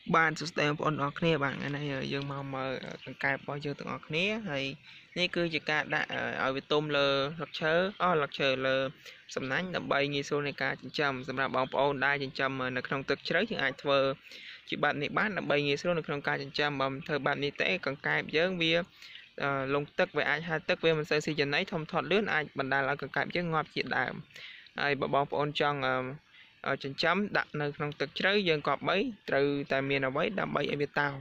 Bạn sẽ đem bọn nó kia bạn cái này dương màu mờ cài bao nhiêu từng ngọc nia hayนี่คือจะการได้เอาไปต้มเลยหลักเชื้อหลักเชื้อเลยสำนักดับใบงีโซในการจำสำหรับบางปอนได้จำในขนมตึกเชื้อที่อาจเธอจีบัตในบ้านดับใบงีโซในขนมการจำบำเธอบัตในเตะกังกายเยอะเบียลงตึกไปอาจหาตึกไปมันใส่สีจันไหนทอมถอดเลื่อนอาจบรรดาเรากังกายเยอะงอบจีดดามไอ้บางปอนจังchân chấm đặt nơi trong thực chế dân cọp mấy từ tại miền nào mấy đam mấy em biết tao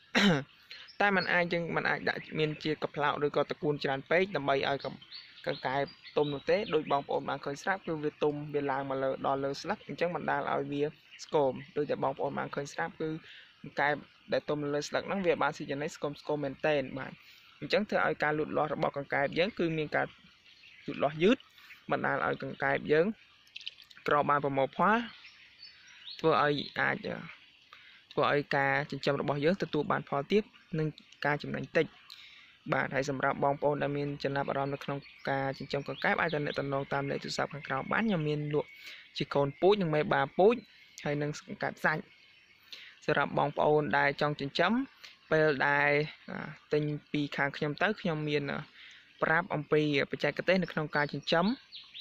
tai mình ai chân mình ai đại miền chia cặp lạo đôi có tập cuốn tràn page đam mấy ai cầm cần cài tôm thực tế đôi bóng ổn mà khởi sát cứ việc tôm việc làm mà lờ đò lờ slack chẳng mình đang ở bia scom đôi tại bóng ổn mà khởi sát cứ cài để tôm lờ slack năng việc bạn sẽ nhận lấy scom maintain bạn chẳng thể ai cài lụt lọt bỏ cần cài dán cứ miền cài lụt lọt dứt mình đang ở cần cài dánเราบานประมบhóaตัวไอ้อาจจะตัวไอ้กาจะจำระบบเยอะตัวบานพอtiếpนึงกาจำนวนติดบานให้สำหรับบองโปนดามินจะนับอารมณ์ในขนมกาจำกับแก๊บอาจจะในตนองตามในจุดสับขังกราวบ้านยามินลวกจีโคนปุ้ยยังไม่บาปุ้ยให้นึงกัดใส่สำหรับบองโปนได้จองจำไปได้ติงปีขางขยมเต้ขยมมีนปราบอมปีไปใจกระเต้ในขนมกาจำ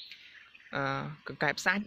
cần cài sách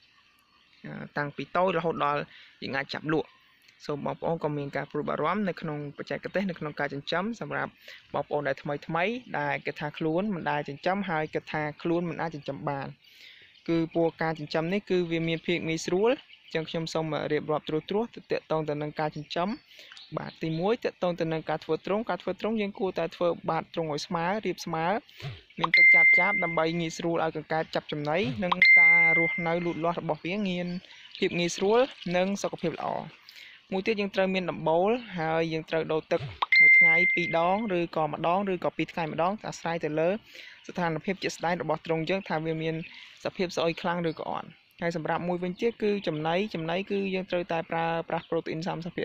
tăngពីតូចរហូតដល់យើងអាចចាប់លក់សូមបងប្អូនក៏មានការព្រួយបារម្ភនៅក្នុងបច្ចេកទេសនៅក្នុងការចិញ្ចឹមសម្រាប់បងប្អូនដែលថ្មីដែលគេថាខ្លួនមិនដែលចិញ្ចឹមហើយគេថាខ្លួនមិនអាចចិញ្ចឹមបានគឺពួកការចិញ្ចឹមនេះគឺវាមានភាពងាយស្រួលចឹងខ្ញុំសូមរៀបរាប់ត្រួសទៅតកតងទៅនឹងការចិញ្ចឹមបាទទី1តកតងទៅនឹងការធ្វើទ្រុងយើងគួរតែធ្វើបាតទ្រុងឲ្យស្មើរៀបស្មើមានទឹកចាប់ដើម្បីងាយស្រួលឲ្យកង្កែបចាប់ចំណីនិងការរស់នៅលូតលាស់របស់វាមានភាពងាយស្រួលនិងសុខភាពល្អមួយទៀតយើងត្រូវមានដំបូលហើយយើងត្រូវដូរទឹកមួយថ្ងៃ2ដងឬក៏ម្ដងឬក៏2ថ្ងៃម្ដងអាស្រ័យទៅលើស្ថានភាពជាក់ស្ដែងរបស់ទ្រុងយើងថាវាមានសភាពស្អុយខ្លាំងឬក៏អត់ហើយសម្រាប់មួយវិញទៀតគឺចំណីគឺយើងត្រូវតែប្រើប្រាស់ប្រូតេអ៊ីន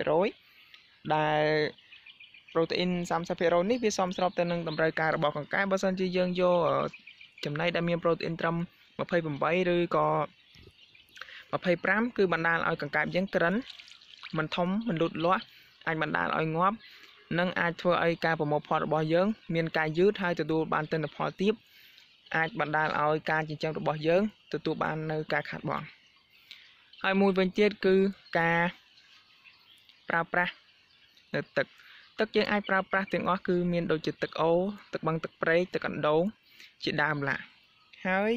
30% ដែល protein 30% នេះវាសមស្របទៅនឹងតម្រូវការរបស់កង្កែបបើសិនជាយើងយកចំណីដែលមាន protein ត្រឹម 28 ឬក៏25 គឺបណ្ដាលឲ្យកង្កែបយើងក្រិនមិនធំមិនលូតលាស់អាចបណ្ដាលឲ្យងាប់និងអាចធ្វើឲ្យការប្រមូលផលរបស់យើងមានការយឺតហើយទទួលបានទិន្នផលទាបអាចបណ្ដាលឲ្យការចិញ្ចឹមរបស់យើងទទួលបាននៅការខាតបង់ហើយមួយវិញទៀតគឺការប្រើប្រាស់នៅទឹកយើងអាចប្រើប្រាស់ទាំងអស់គឺមានដូចជាទឹកអូទឹកបឹងទឹកព្រែកទឹកអណ្ដូងជាដើមឡាហើយ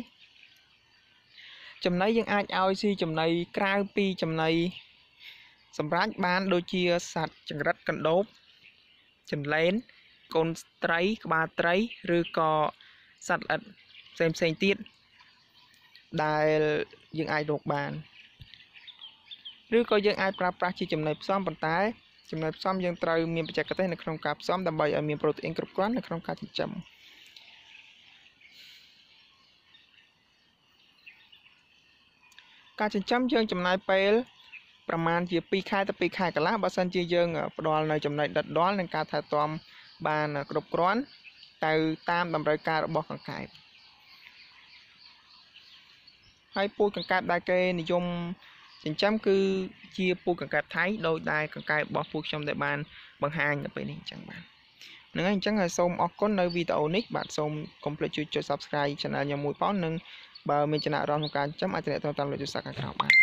ចំណីយើងអាចឲ្យស៊ីចំណីក្រៅពីចំណីសម្រាប់បានដូចជាសត្វចង្រិតកណ្ដូបចន្លែនកូនត្រីក្បាលត្រីឬក៏សត្វល្អិតផ្សេងទៀតដែលយើងអាចរកបានឬក៏យើងអាចប្រើប្រាស់ជាចំណីផ្សំប៉ុន្តែចំណីផ្សំយើងត្រូវមានបច្ចេកទេសនៅក្នុងការផ្សំដើម្បីឲ្យមានប្រូតេអ៊ីនគ្រប់គ្រាន់នៅក្នុងការចិញ្ចឹមការចិញ្ចឹមយើងចំណាយពេលប្រមាណជា2ខែទៅ2ខែកន្លះបើសិនជាយើងផ្ដល់នៅចំណីដិតដល់និងការថែទាំបានគ្រប់គ្រាន់ទៅតាមតម្រូវការរបស់កង្កែបហើយពូជកង្កែបដែលគេនិយមចិញ្ចឹមគឺជាពូជកង្កែបថៃដោយដែលកង្កែបរបស់ពូខ្ញុំដែលបានបង្ហាញនៅពេលនេះអញ្ចឹងបាទហ្នឹងហើយអញ្ចឹងសូមអរគុណនៅវីដេអូនេះបាទសូមកុំភ្លេចជួយ Subscribe Channel ខ្ញុំមួយផងនិងបើមានចំណាប់អារម្មណ៍ក្នុងការចិញ្ចឹមអាចទំនាក់ទំនងតាមលេខទូរស័ព្ទខាងក្រោមបាន